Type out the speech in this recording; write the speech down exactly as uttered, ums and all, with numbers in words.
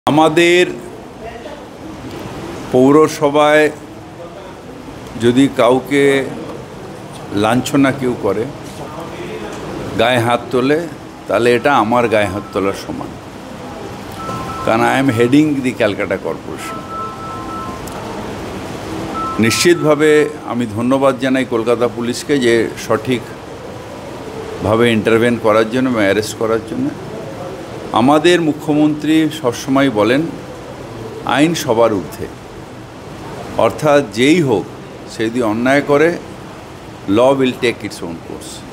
আমাদের পৌরসভায় যদি কাউকে লাঞ্ছনা কেউ করে, গায়ে হাত তোলে, তাহলে এটা আমার গায়ে হাত তোলার সমান। কারণ I am heading the Calcutta corporation. নিশ্চিতভাবে আমি ধন্যবাদ জানাই কলকাতা পুলিশকে যে সঠিকভাবে ইন্টারভেন করার জন্য এবং অ্যারেস্ট করার জন্য। আমাদের মুখ্যমন্ত্রী সবসময় বলেন আইন সবার ঊর্ধ্বে, অর্থাৎ যেই হোক সে যদি অন্যায় করে, law will take its own course.